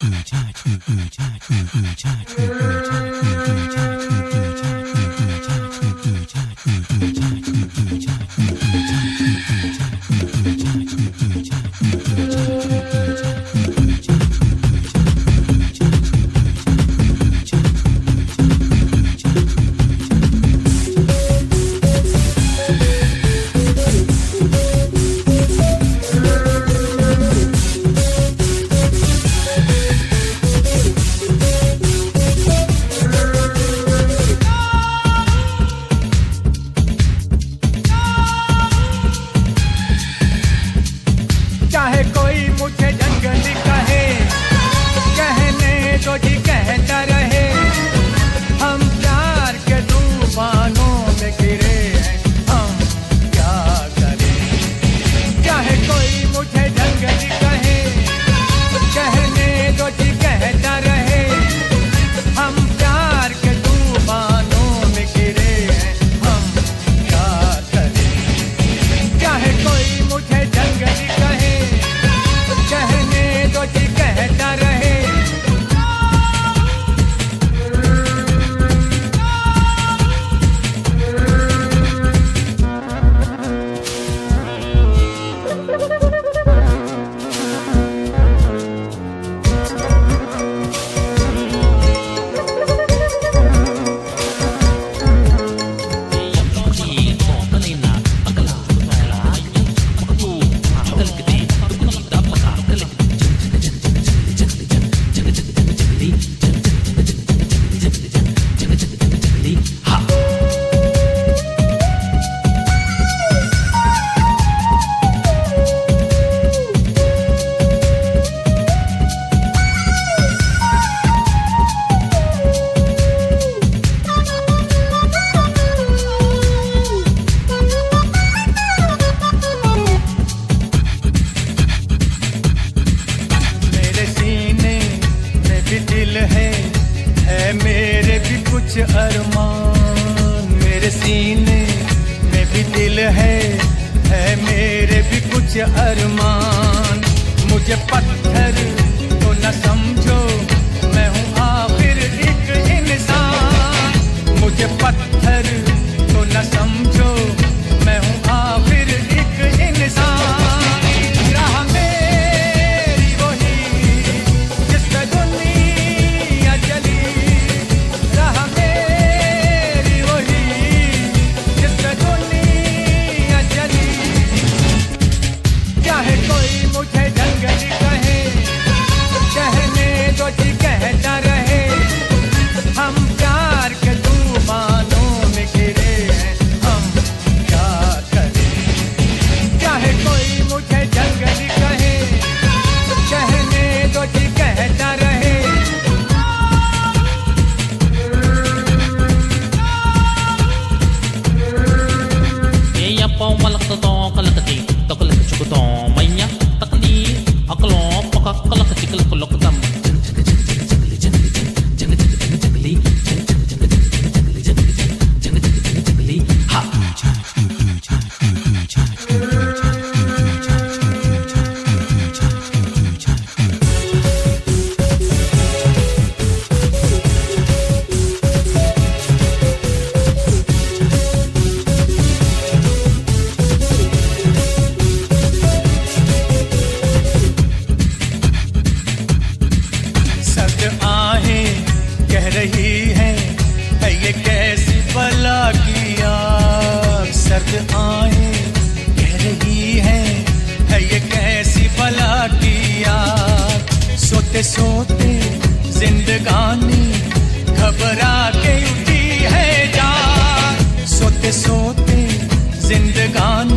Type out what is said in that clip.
अरमान मेरे सीने में भी दिल है मेरे भी कुछ अरमान। मुझे पत्थर तो न समझो, मैं हूँ आखिर एक इंसान। मुझे पत्थर तो न समझो, मैं हूँ आखिर एक इंसान। राह मेरी वही जिस पे दुनिया चली, राह मेरी वही जिस पे दुनिया चली। चाहे कोई मुझे जंगली कहे, कहने दो जी कहता रहे। हम प्यार के तूफानों में घिरे हैं, हम क्या करें। चाहे कोई मुझे जंगली कहे, कहने दो जी कहता रहे। Iya pau malak to kalakati to kalak chukuto maya takni aklo pakak kalak chikal kolok tam ये कैसी बला की आग। सर्द आहें कह रही है ये कैसी बला की आग। सोते सोते जिंदगानी घबरा के उठी है जाग। सोते सोते जिंदगानी